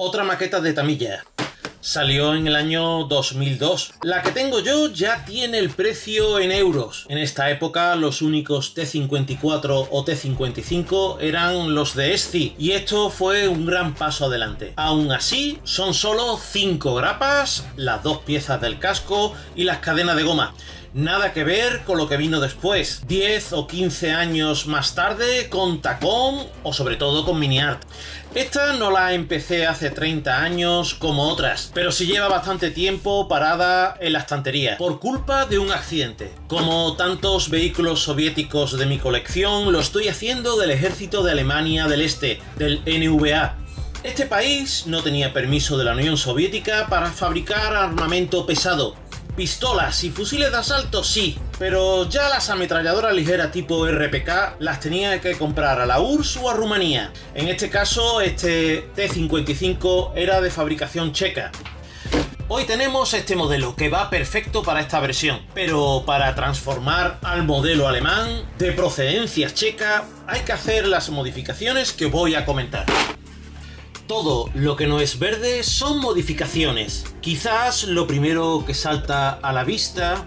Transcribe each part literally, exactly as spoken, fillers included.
Otra maqueta de Tamiya. Salió en el año dos mil dos. La que tengo yo ya tiene el precio en euros. En esta época los únicos T cincuenta y cuatro o T cincuenta y cinco eran los de Esci, y esto fue un gran paso adelante. Aún así, son solo cinco grapas, las dos piezas del casco y las cadenas de goma. Nada que ver con lo que vino después, diez o quince años más tarde, con tacón o sobre todo con mini art. Esta no la empecé hace treinta años como otras, pero sí lleva bastante tiempo parada en la estantería, por culpa de un accidente. Como tantos vehículos soviéticos de mi colección, lo estoy haciendo del ejército de Alemania del Este, del N V A. Este país no tenía permiso de la Unión Soviética para fabricar armamento pesado. Pistolas y fusiles de asalto sí, pero ya las ametralladoras ligeras tipo R P K las tenía que comprar a la U R S S o a Rumanía. En este caso, este T cincuenta y cinco era de fabricación checa. Hoy tenemos este modelo que va perfecto para esta versión, pero para transformar al modelo alemán de procedencia checa hay que hacer las modificaciones que voy a comentar. Todo lo que no es verde son modificaciones. Quizás lo primero que salta a la vista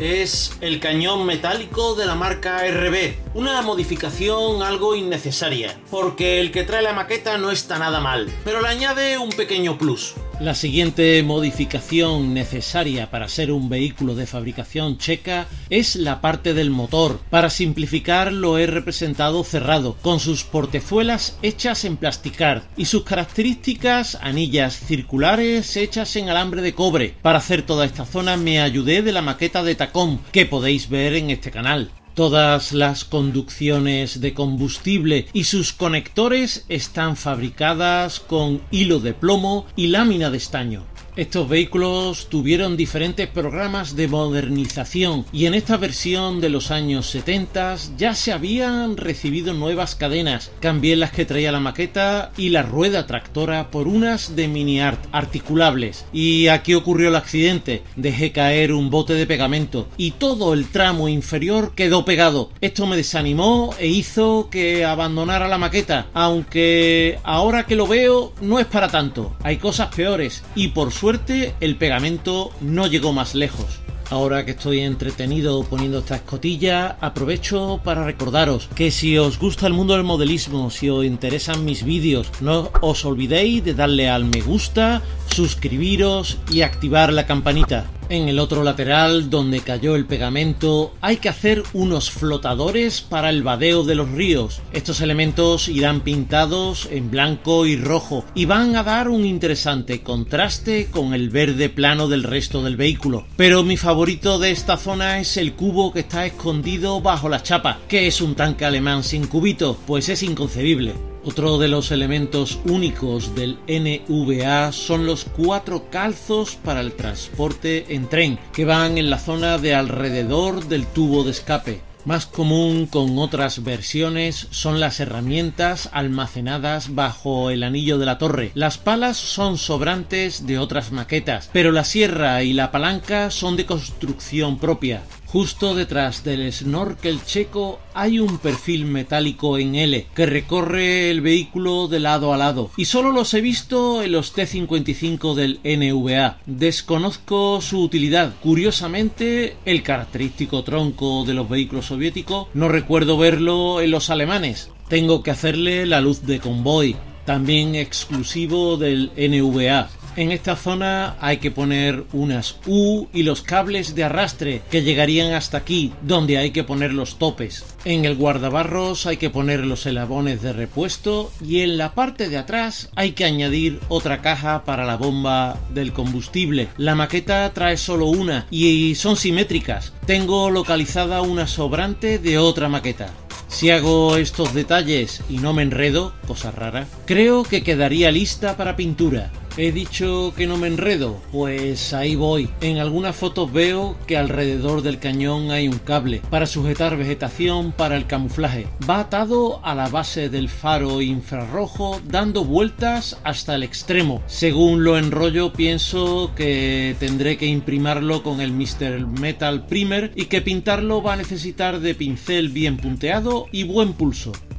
es el cañón metálico de la marca R B, una modificación algo innecesaria, porque el que trae la maqueta no está nada mal, pero le añade un pequeño plus. La siguiente modificación necesaria para ser un vehículo de fabricación checa es la parte del motor. Para simplificar, lo he representado cerrado, con sus portezuelas hechas en plasticar y sus características anillas circulares hechas en alambre de cobre. Para hacer toda esta zona me ayudé de la maqueta de Tacom, que podéis ver en este canal. Todas las conducciones de combustible y sus conectores están fabricadas con hilo de plomo y lámina de estaño. Estos vehículos tuvieron diferentes programas de modernización y en esta versión de los años setenta ya se habían recibido nuevas cadenas. Cambié las que traía la maqueta y la rueda tractora por unas de mini art articulables. Y aquí ocurrió el accidente. Dejé caer un bote de pegamento y todo el tramo inferior quedó pegado. Esto me desanimó e hizo que abandonara la maqueta, aunque ahora que lo veo no es para tanto. Hay cosas peores y por suerte suerte el pegamento no llegó más lejos. Ahora que estoy entretenido poniendo esta escotilla, aprovecho para recordaros que si os gusta el mundo del modelismo, si os interesan mis vídeos, no os olvidéis de darle al me gusta, suscribiros y activar la campanita. En el otro lateral, donde cayó el pegamento, hay que hacer unos flotadores para el vadeo de los ríos. Estos elementos irán pintados en blanco y rojo y van a dar un interesante contraste con el verde plano del resto del vehículo. Pero mi favorito de esta zona es el cubo que está escondido bajo la chapa. ¿Qué es un tanque alemán sin cubito? Pues es inconcebible. Otro de los elementos únicos del N V A son los cuatro calzos para el transporte en tren, que van en la zona de alrededor del tubo de escape. Más común con otras versiones son las herramientas almacenadas bajo el anillo de la torre. Las palas son sobrantes de otras maquetas, pero la sierra y la palanca son de construcción propia. Justo detrás del snorkel checo hay un perfil metálico en L que recorre el vehículo de lado a lado y solo los he visto en los T cincuenta y cinco del N V A. Desconozco su utilidad. Curiosamente, el característico tronco de los vehículos soviéticos no recuerdo verlo en los alemanes. Tengo que hacerle la luz de convoy, también exclusivo del N V A. En esta zona hay que poner unas U y los cables de arrastre que llegarían hasta aquí, donde hay que poner los topes. En el guardabarros hay que poner los eslabones de repuesto y en la parte de atrás hay que añadir otra caja para la bomba del combustible. La maqueta trae solo una y son simétricas. Tengo localizada una sobrante de otra maqueta. Si hago estos detalles y no me enredo, cosa rara, creo que quedaría lista para pintura. He dicho que no me enredo, pues ahí voy. En algunas fotos veo que alrededor del cañón hay un cable para sujetar vegetación para el camuflaje. Va atado a la base del faro infrarrojo dando vueltas hasta el extremo. Según lo enrollo pienso que tendré que imprimarlo con el míster Metal Primer y que pintarlo va a necesitar de pincel bien punteado y buen pulso.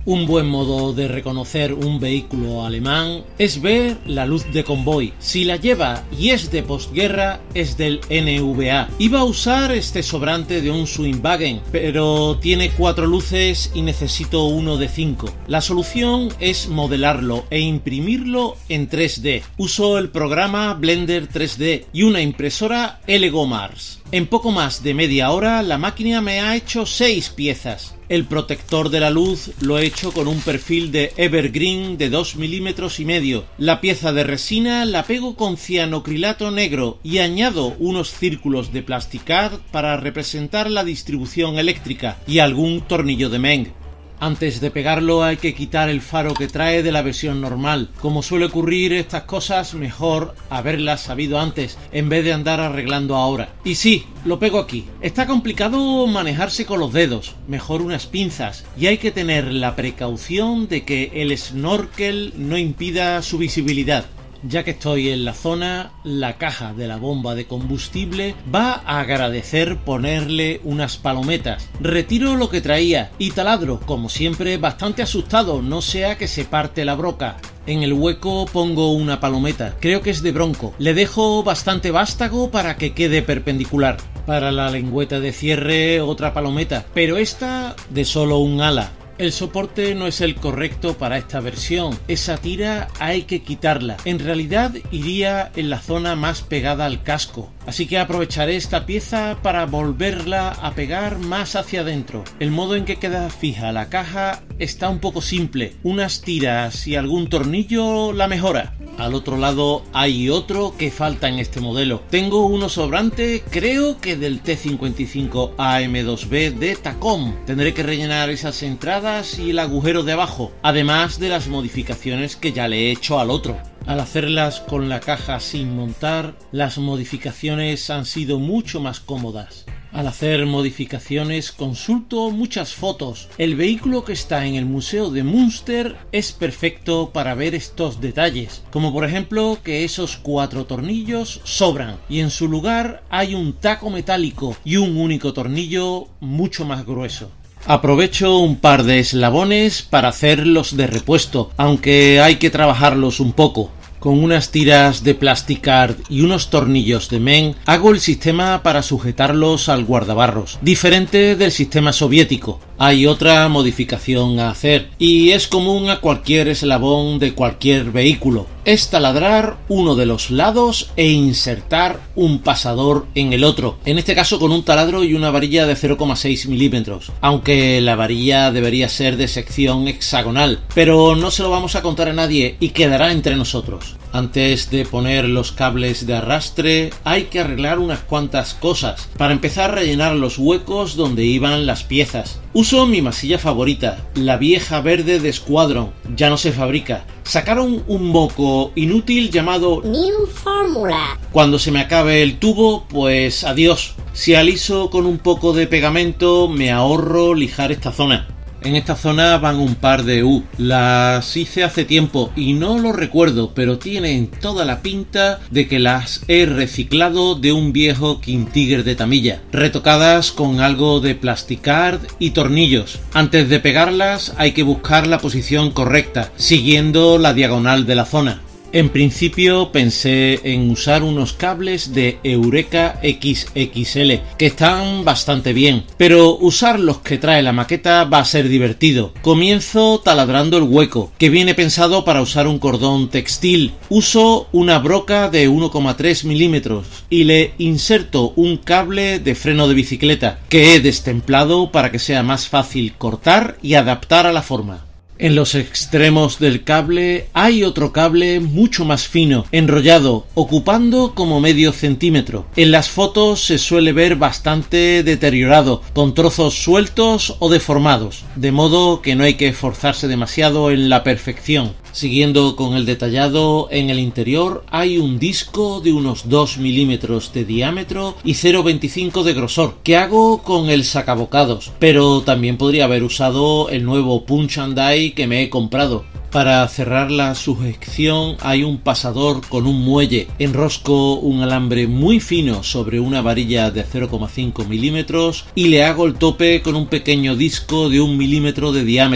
Un buen modo de reconocer un vehículo alemán es ver la luz de convoy. Si la lleva y es de posguerra, es del N V A. Iba a usar este sobrante de un Schwingwagen, pero tiene cuatro luces y necesito uno de cinco. La solución es modelarlo e imprimirlo en tres D. Uso el programa Blender tres D y una impresora Lego Mars. En poco más de media hora la máquina me ha hecho seis piezas. El protector de la luz lo he hecho con un perfil de Evergreen de dos milímetros y medio. La pieza de resina la pego con cianocrilato negro y añado unos círculos de Plasticard para representar la distribución eléctrica y algún tornillo de Meng. Antes de pegarlo hay que quitar el faro que trae de la versión normal. Como suele ocurrir estas cosas, mejor haberlas sabido antes en vez de andar arreglando ahora. Y sí, lo pego aquí. Está complicado manejarse con los dedos, mejor unas pinzas, y hay que tener la precaución de que el snorkel no impida su visibilidad. Ya que estoy en la zona, la caja de la bomba de combustible va a agradecer ponerle unas palometas. Retiro lo que traía y taladro, como siempre, bastante asustado, no sea que se parte la broca. En el hueco pongo una palometa, creo que es de Bronco. Le dejo bastante vástago para que quede perpendicular. Para la lengüeta de cierre otra palometa, pero esta de solo un ala. El soporte no es el correcto para esta versión, esa tira hay que quitarla, en realidad iría en la zona más pegada al casco, así que aprovecharé esta pieza para volverla a pegar más hacia adentro. El modo en que queda fija la caja está un poco simple, unas tiras y algún tornillo la mejora. Al otro lado hay otro que falta en este modelo. Tengo uno sobrante, creo que del T cincuenta y cinco A M dos B de Tacom. Tendré que rellenar esas entradas y el agujero de abajo, además de las modificaciones que ya le he hecho al otro. Al hacerlas con la caja sin montar, las modificaciones han sido mucho más cómodas. Al hacer modificaciones consulto muchas fotos. El vehículo que está en el Museo de Münster es perfecto para ver estos detalles, como por ejemplo que esos cuatro tornillos sobran y en su lugar hay un taco metálico y un único tornillo mucho más grueso. Aprovecho un par de eslabones para hacerlos de repuesto, aunque hay que trabajarlos un poco. Con unas tiras de Plasticard y unos tornillos de Meng hago el sistema para sujetarlos al guardabarros, diferente del sistema soviético. Hay otra modificación a hacer y es común a cualquier eslabón de cualquier vehículo. Es taladrar uno de los lados e insertar un pasador en el otro, en este caso con un taladro y una varilla de cero coma seis milímetros, aunque la varilla debería ser de sección hexagonal, pero no se lo vamos a contar a nadie y quedará entre nosotros. Antes de poner los cables de arrastre hay que arreglar unas cuantas cosas. Para empezar, rellenar los huecos donde iban las piezas. Uso mi masilla favorita, la vieja verde de Squadron, ya no se fabrica. Sacaron un moco inútil llamado New Formula. Cuando se me acabe el tubo, pues adiós. Si aliso con un poco de pegamento me ahorro lijar esta zona. En esta zona van un par de U. Las hice hace tiempo y no lo recuerdo, pero tienen toda la pinta de que las he reciclado de un viejo King Tiger de tamilla, retocadas con algo de Plasticard y tornillos. Antes de pegarlas hay que buscar la posición correcta, siguiendo la diagonal de la zona. En principio pensé en usar unos cables de Eureka equis equis ele, que están bastante bien, pero usar los que trae la maqueta va a ser divertido. Comienzo taladrando el hueco, que viene pensado para usar un cordón textil. Uso una broca de uno coma tres milímetros y le inserto un cable de freno de bicicleta, que he destemplado para que sea más fácil cortar y adaptar a la forma. En los extremos del cable hay otro cable mucho más fino, enrollado, ocupando como medio centímetro. En las fotos se suele ver bastante deteriorado, con trozos sueltos o deformados, de modo que no hay que esforzarse demasiado en la perfección. Siguiendo con el detallado, en el interior hay un disco de unos dos milímetros de diámetro y cero coma veinticinco de grosor, que hago con el sacabocados, pero también podría haber usado el nuevo Punch and Die que me he comprado. Para cerrar la sujeción hay un pasador con un muelle. Enrosco un alambre muy fino sobre una varilla de cero coma cinco milímetros y le hago el tope con un pequeño disco de un milímetro de diámetro.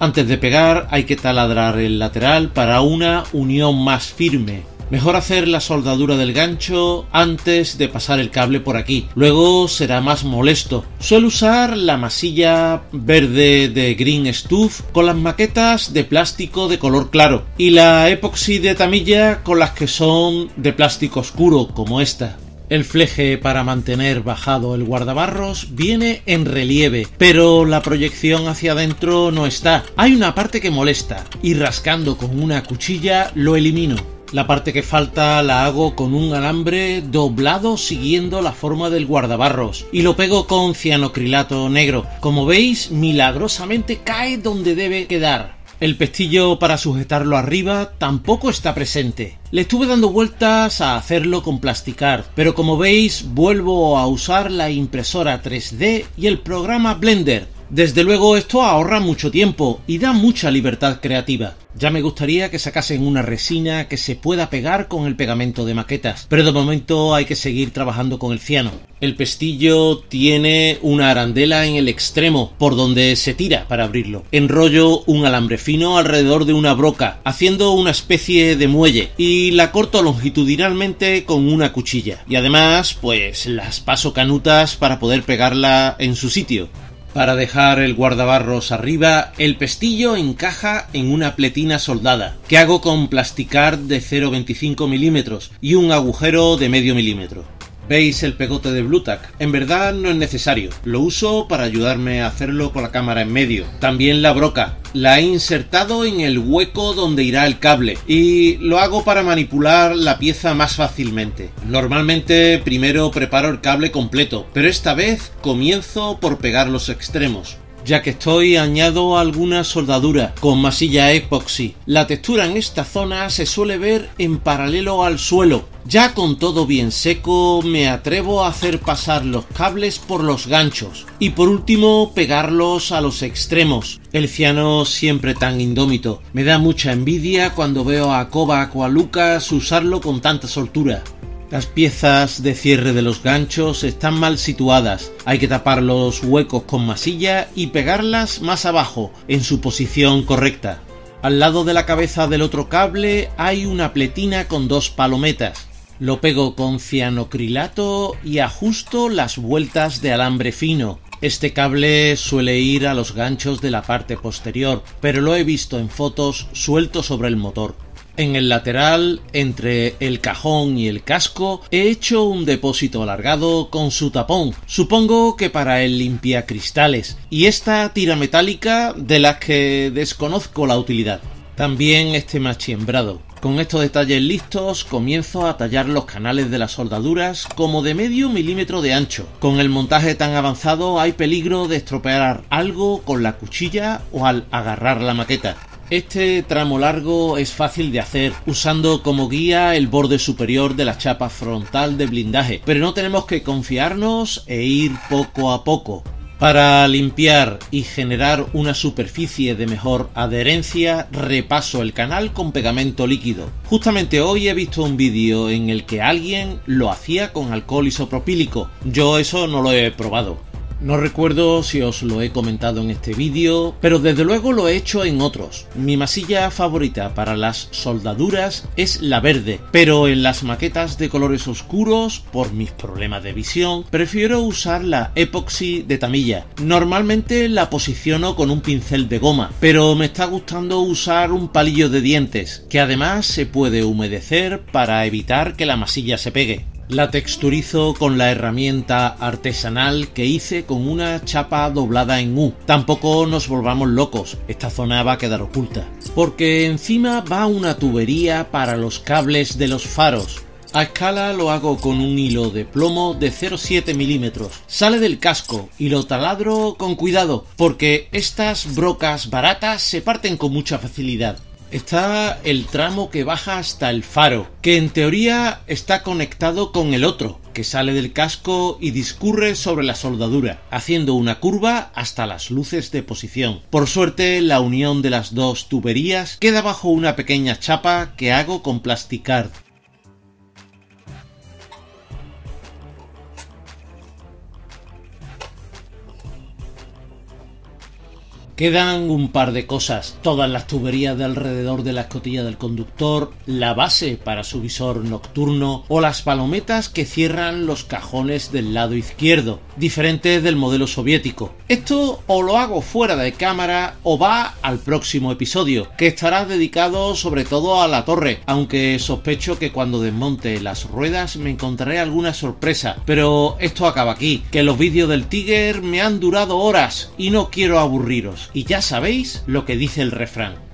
Antes de pegar hay que taladrar el lateral para una unión más firme. Mejor hacer la soldadura del gancho antes de pasar el cable por aquí, luego será más molesto. Suelo usar la masilla verde de Green Stuff con las maquetas de plástico de color claro y la epoxi de Tamiya con las que son de plástico oscuro como esta. El fleje para mantener bajado el guardabarros viene en relieve, pero la proyección hacia adentro no está. Hay una parte que molesta y rascando con una cuchilla lo elimino. La parte que falta la hago con un alambre doblado siguiendo la forma del guardabarros y lo pego con cianocrilato negro. Como veis, milagrosamente cae donde debe quedar. El pestillo para sujetarlo arriba tampoco está presente. Le estuve dando vueltas a hacerlo con Plasticart, pero como veis vuelvo a usar la impresora tres D y el programa Blender. Desde luego esto ahorra mucho tiempo y da mucha libertad creativa. Ya me gustaría que sacasen una resina que se pueda pegar con el pegamento de maquetas, pero de momento hay que seguir trabajando con el ciano. El pestillo tiene una arandela en el extremo por donde se tira para abrirlo. Enrollo un alambre fino alrededor de una broca, haciendo una especie de muelle, y la corto longitudinalmente con una cuchilla. Y además, pues las paso canutas para poder pegarla en su sitio. Para dejar el guardabarros arriba, el pestillo encaja en una pletina soldada, que hago con Plasticart de cero coma veinticinco milímetros y un agujero de medio milímetro. ¿Veis el pegote de Blu-Tack? En verdad no es necesario, lo uso para ayudarme a hacerlo con la cámara en medio. También la broca, la he insertado en el hueco donde irá el cable y lo hago para manipular la pieza más fácilmente. Normalmente primero preparo el cable completo, pero esta vez comienzo por pegar los extremos. Ya que estoy, añado alguna soldadura con masilla epoxi. La textura en esta zona se suele ver en paralelo al suelo. Ya con todo bien seco, me atrevo a hacer pasar los cables por los ganchos. Y por último, pegarlos a los extremos. El ciano siempre tan indómito. Me da mucha envidia cuando veo a Kovac o a Lucas usarlo con tanta soltura. Las piezas de cierre de los ganchos están mal situadas, hay que tapar los huecos con masilla y pegarlas más abajo, en su posición correcta. Al lado de la cabeza del otro cable hay una pletina con dos palometas. Lo pego con cianocrilato y ajusto las vueltas de alambre fino. Este cable suele ir a los ganchos de la parte posterior, pero lo he visto en fotos suelto sobre el motor. En el lateral, entre el cajón y el casco, he hecho un depósito alargado con su tapón, supongo que para el limpiacristales, y esta tira metálica de las que desconozco la utilidad. También este machiembrado. Con estos detalles listos, comienzo a tallar los canales de las soldaduras como de medio milímetro de ancho. Con el montaje tan avanzado hay peligro de estropear algo con la cuchilla o al agarrar la maqueta. Este tramo largo es fácil de hacer, usando como guía el borde superior de la chapa frontal de blindaje, pero no tenemos que confiarnos e ir poco a poco. Para limpiar y generar una superficie de mejor adherencia, repaso el canal con pegamento líquido. Justamente hoy he visto un vídeo en el que alguien lo hacía con alcohol isopropílico. Yo eso no lo he probado. No recuerdo si os lo he comentado en este vídeo, pero desde luego lo he hecho en otros. Mi masilla favorita para las soldaduras es la verde, pero en las maquetas de colores oscuros, por mis problemas de visión, prefiero usar la epoxi de Tamiya. Normalmente la posiciono con un pincel de goma, pero me está gustando usar un palillo de dientes, que además se puede humedecer para evitar que la masilla se pegue. La texturizo con la herramienta artesanal que hice con una chapa doblada en U. Tampoco nos volvamos locos, esta zona va a quedar oculta. Porque encima va una tubería para los cables de los faros. A escala lo hago con un hilo de plomo de cero coma siete milímetros. Sale del casco y lo taladro con cuidado, porque estas brocas baratas se parten con mucha facilidad. Está el tramo que baja hasta el faro, que en teoría está conectado con el otro, que sale del casco y discurre sobre la soldadura, haciendo una curva hasta las luces de posición. Por suerte, la unión de las dos tuberías queda bajo una pequeña chapa que hago con Plasticart. Quedan un par de cosas, todas las tuberías de alrededor de la escotilla del conductor, la base para su visor nocturno o las palometas que cierran los cajones del lado izquierdo, diferentes del modelo soviético. Esto o lo hago fuera de cámara o va al próximo episodio, que estará dedicado sobre todo a la torre, aunque sospecho que cuando desmonte las ruedas me encontraré alguna sorpresa, pero esto acaba aquí, que los vídeos del Tiger me han durado horas y no quiero aburriros. Y ya sabéis lo que dice el refrán.